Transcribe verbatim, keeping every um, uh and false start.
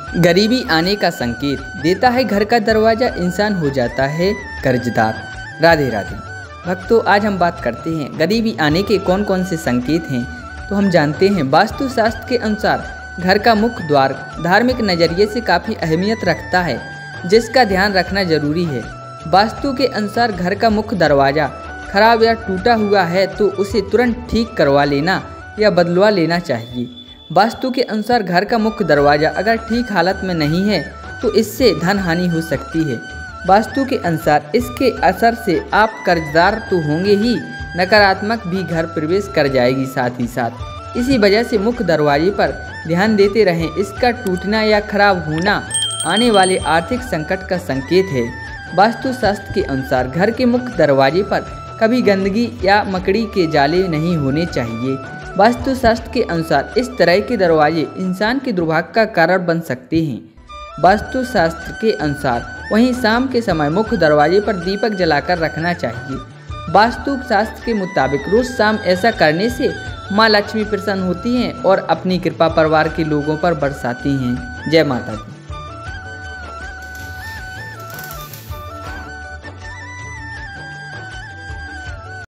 गरीबी आने का संकेत देता है घर का दरवाजा, इंसान हो जाता है कर्जदार। राधे राधे भक्तों, आज हम बात करते हैं गरीबी आने के कौन कौन से संकेत हैं। तो हम जानते हैं वास्तुशास्त्र के अनुसार घर का मुख्य द्वार धार्मिक नज़रिए से काफ़ी अहमियत रखता है, जिसका ध्यान रखना जरूरी है। वास्तु के अनुसार घर का मुख्य दरवाज़ा खराब या टूटा हुआ है तो उसे तुरंत ठीक करवा लेना या बदलवा लेना चाहिए। वास्तु के अनुसार घर का मुख्य दरवाज़ा अगर ठीक हालत में नहीं है तो इससे धन हानि हो सकती है। वास्तु के अनुसार इसके असर से आप कर्जदार तो होंगे ही, नकारात्मक भी घर प्रवेश कर जाएगी साथ ही साथ। इसी वजह से मुख्य दरवाजे पर ध्यान देते रहें। इसका टूटना या खराब होना आने वाले आर्थिक संकट का संकेत है। वास्तुशास्त्र के अनुसार घर के मुख्य दरवाजे पर कभी गंदगी या मकड़ी के जाले नहीं होने चाहिए। वास्तुशास्त्र के अनुसार इस तरह के दरवाजे इंसान के दुर्भाग्य का कारण बन सकते हैं। वास्तुशास्त्र के अनुसार वहीं शाम के समय मुख्य दरवाजे पर दीपक जलाकर रखना चाहिए। वास्तुशास्त्र के मुताबिक रोज शाम ऐसा करने से माँ लक्ष्मी प्रसन्न होती हैं और अपनी कृपा परिवार के लोगों पर बरसाती हैं। जय माता दी।